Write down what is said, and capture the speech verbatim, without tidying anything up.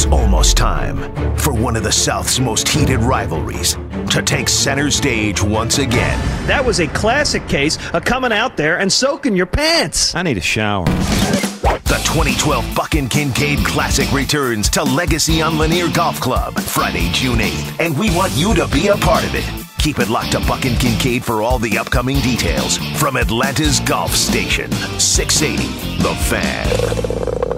almost time for one of the South's most heated rivalries to take center stage once again. That was a classic case of coming out there and soaking your pants. I need a shower. The twenty twelve Buck and Kincaid Classic returns to Legacy on Lanier Golf Club Friday, June eighth, and we want you to be a part of it. Keep it locked to Buck and Kincaid for all the upcoming details from Atlanta's Golf Station, six eighty The Fan.